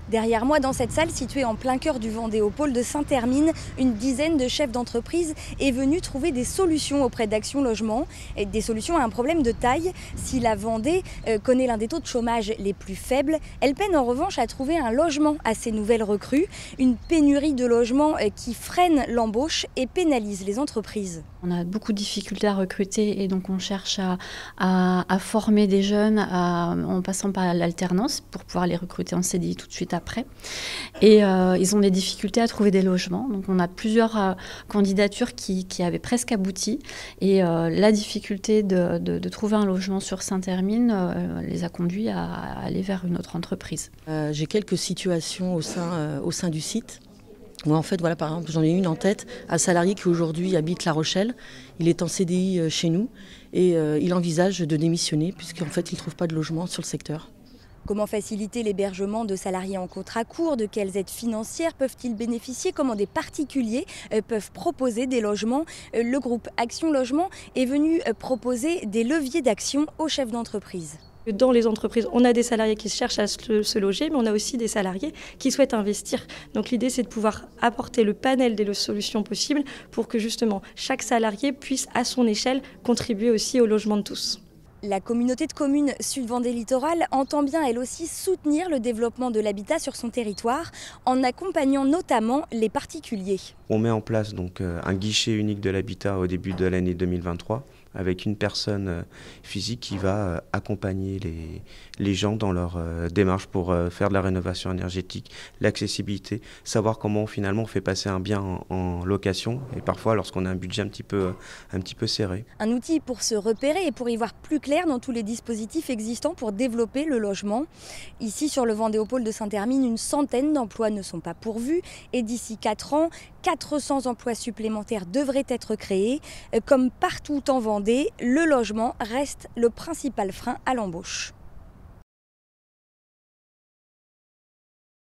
Derrière moi, dans cette salle située en plein cœur du Vendée, au pôle de Saint-Hermine, une dizaine de chefs d'entreprise est venue trouver des solutions auprès d'Action Logement. Et des solutions à un problème de taille. Si la Vendée connaît l'un des taux de chômage les plus faibles, elle peine en revanche à trouver un logement à ces nouvelles recrues. Une pénurie de logements qui freine l'embauche et pénalise les entreprises. On a beaucoup de difficultés à recruter et donc on cherche à former des jeunes en passant par l'alternance pour pouvoir les recruter en CDI tout de suite après. Et ils ont des difficultés à trouver des logements. Donc on a plusieurs candidatures qui avaient presque abouti. Et la difficulté de trouver un logement sur Saint-Hermine les a conduits à aller vers une autre entreprise. J'ai quelques situations au sein du site. Où en fait, voilà, par exemple, j'en ai une en tête, un salarié qui aujourd'hui habite La Rochelle. Il est en CDI chez nous et il envisage de démissionner puisqu'en fait, il ne trouve pas de logement sur le secteur. Comment faciliter l'hébergement de salariés en contrat court? De quelles aides financières peuvent-ils bénéficier? Comment des particuliers peuvent proposer des logements? Le groupe Action Logement est venu proposer des leviers d'action aux chefs d'entreprise. Dans les entreprises, on a des salariés qui cherchent à se loger, mais on a aussi des salariés qui souhaitent investir. Donc l'idée, c'est de pouvoir apporter le panel des solutions possibles pour que justement chaque salarié puisse, à son échelle, contribuer aussi au logement de tous. La communauté de communes Sud-Vendée Littoral entend bien elle aussi soutenir le développement de l'habitat sur son territoire en accompagnant notamment les particuliers. On met en place donc un guichet unique de l'habitat au début de l'année 2023 avec une personne physique qui va accompagner les gens dans leur démarche pour faire de la rénovation énergétique, l'accessibilité, savoir comment finalement on fait passer un bien en location et parfois lorsqu'on a un budget un petit peu serré. Un outil pour se repérer et pour y voir plus clair dans tous les dispositifs existants pour développer le logement. Ici sur le Vendéopôle de Saint-Hermine, une centaine d'emplois ne sont pas pourvus et d'ici 4 ans, 400 emplois supplémentaires devraient être créés. Comme partout en Vendée, le logement reste le principal frein à l'embauche.